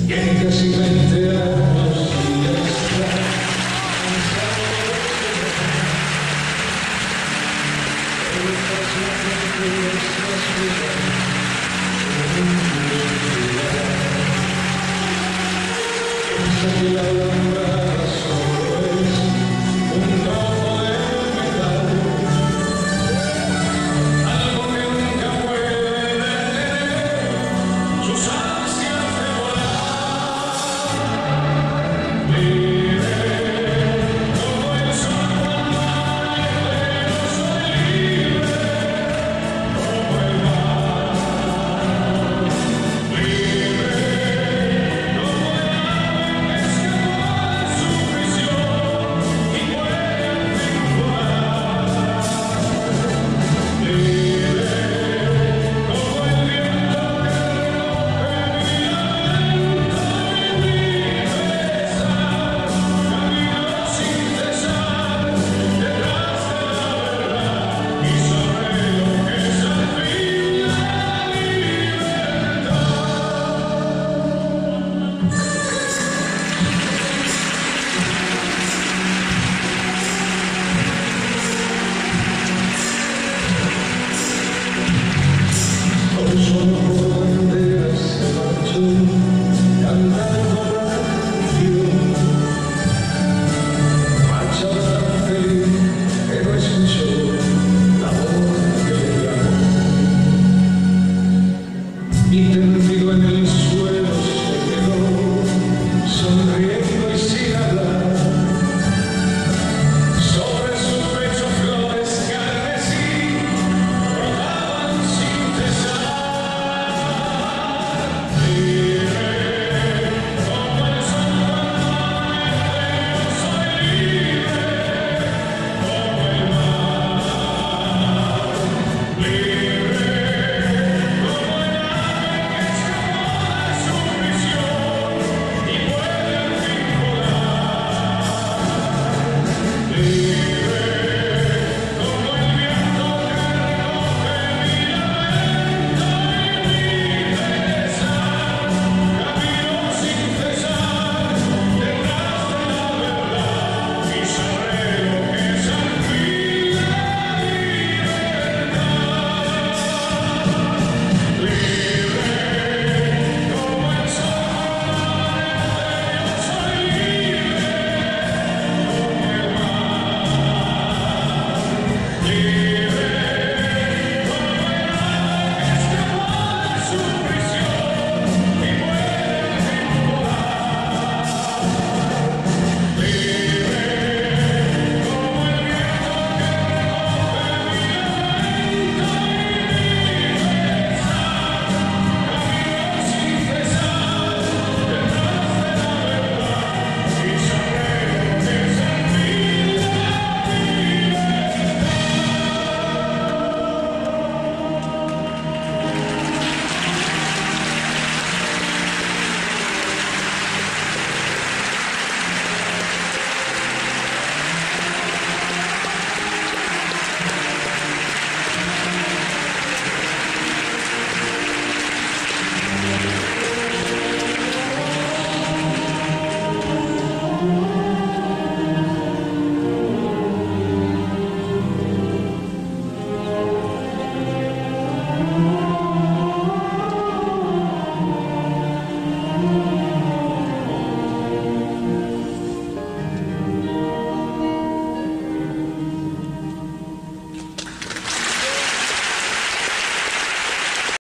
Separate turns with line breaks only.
Tiene casi 20 años y ya está cansado de estas nuestras vidas piensa que la alambrada solo es un campo de metal, algo que nunca puede detener sus ansias de volar. Libre como el sol cuando amanece, no soy libre como el mar. Libre como el ave que escapó de su prisión y puede al fin volar. Libre como el viento que recoge mi aliento y mi pesar. Camino sin cesar detrás de la verdad y sabré lo que es al fin la libertad. Hoy solo por banderas se marchó.